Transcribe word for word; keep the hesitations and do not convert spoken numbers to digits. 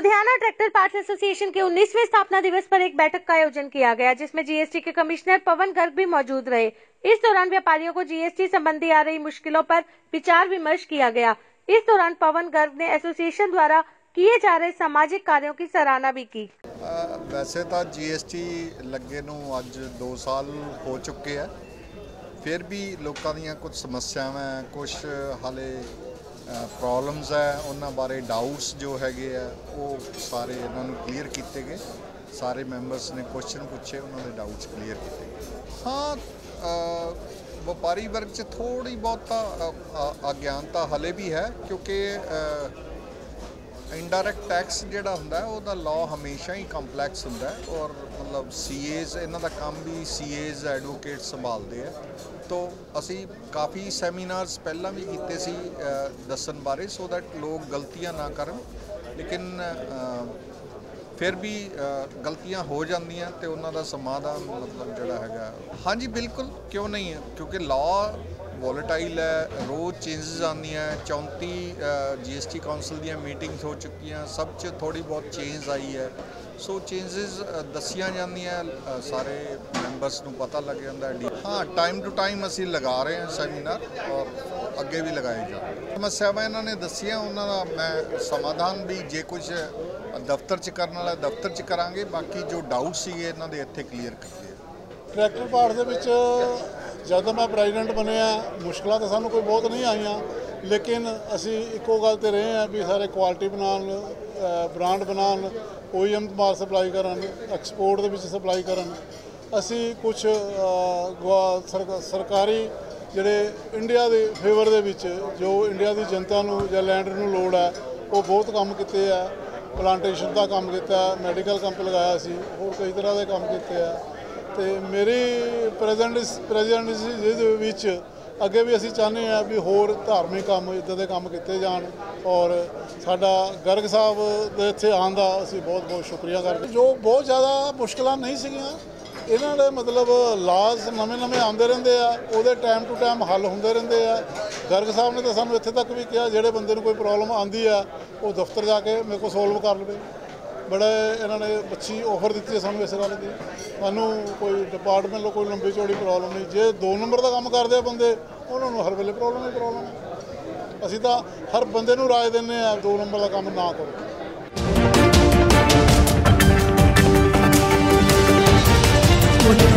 Ludhiana tractor parts association के उन्नीसवें स्थापना दिवस पर एक बैठक का आयोजन किया गया, जिसमें जीएसटी के कमिश्नर पवन गर्ग भी मौजूद रहे। इस दौरान व्यापारियों को जीएसटी संबंधी आ रही मुश्किलों पर विचार विमर्श किया गया। इस दौरान पवन गर्ग ने एसोसिएशन द्वारा किए जा रहे सामाजिक कार्यों की सराहना भी की। आ, वैसे तो जीएसटी लगे नूं अज दो साल हो चुके हैं, फिर भी लोगों दी कुछ समस्यावां कुछ हाले प्रॉब्लम्स है, उन्होंने बारे डाउट्स जो हैगे है वो सारे इन्होंने क्लीयर किए गए। सारे मैंबर्स ने क्वेश्चन पूछे, उन्होंने डाउट्स क्लीयर किए गए। हाँ, व्यापारी वर्ग च थोड़ी बहुत अज्ञानता हले भी है, क्योंकि इनडायरैक्ट टैक्स जिहड़ा हुंदा है उहदा लॉ हमेशा ही कंपलैक्स हुंदा है, और मतलब सी एज इन्हां दा काम भी सी एज एडवोकेट संभालते हैं। तो असी काफ़ी सैमीनार्स पहला भी कीते सी दस्सण बारे, सो दैट लोग गलतियां ना करन, लेकिन फिर भी गलतियां हो जांदियां ते उन्हां दा समाधान मतलब जिहड़ा हैगा। हाँ जी बिल्कुल, क्यों नहीं है, क्योंकि लॉ वॉलेटाइल है, रोज़ चेंजेस आंदियां। चौंती जी एस टी काउंसिल दी मीटिंग्स हो चुकी, सब च थोड़ी बहुत चेंज आई है। सो चेंजेस दसिया जांदियां, सारे मैंबर्स नूं पता लग जाता है। हाँ, टाइम टू टाइम असी लगा रहे हैं सैमीनार, और अगे भी लगाए जाएंगे। समस्यावां इन्होंने दसिया, उन्होंने मैं समाधान भी जे कुछ दफ्तर च करने वाला दफ्तर च करांगे, बाकी जो डाउट सीगे इन्हां दे इत्थे क्लीयर कीते। ट्रैक्टर पार्ट दे विच जद मैं प्रेजिडेंट बनया, मुश्किलां तो सानूं कोई बहुत नहीं आईयां, लेकिन असी इक्को गल ते रहे हैं भी सारे क्वालिटी बनान, ब्रांड बनान, ओ ई एम माल सप्लाई करन, एक्सपोर्ट दे विच सप्लाई करन। असी कुछ सर, सरकारी जिहड़े इंडिया दे फेवर दे विच जो इंडिया दी जनता नूं जां लैंड नूं लोड़ है, वो बहुत काम कीते है। प्लांटेशन का काम किया, मैडिकल कैंप लगाया सी, होर कई तरह के काम किए हैं। तो मेरी प्रेजेंट प्रेजिडेंसी अगे भी असी चाहते हैं भी होर धार्मिक काम इदां दे काम किए जान, और साडा गर्ग साहब दे इत्थे आउण दा असी बहुत बहुत शुक्रिया करते। जो बहुत ज़्यादा मुश्किलां नहीं सीगियां, इन्हां दे मतलब लाज नवे नवे आते रहंदे आ, उहदे टाइम टू टाइम हल होंदे रहंदे आ। गर्ग साहब ने तो सानूं इत्थे तक भी कहा, जिहड़े बंदे नूं कोई प्रॉब्लम आंदी है वो दफ्तर जाके मेरे को सोल्व कर लवे। बड़े इन्होंने अच्छी ऑफर दी है सानूं इस गल की। सानूं कोई डिपार्टमेंट कोई लंबी चौड़ी प्रॉब्लम नहीं, जे दो नंबर का काम करते हैं बंदे, उन्होंने हर वेले प्रॉब्लम ही प्रॉब्लम है। असीं तां हर बंदे नूं राय दिंदे आ दो नंबर का काम ना करो।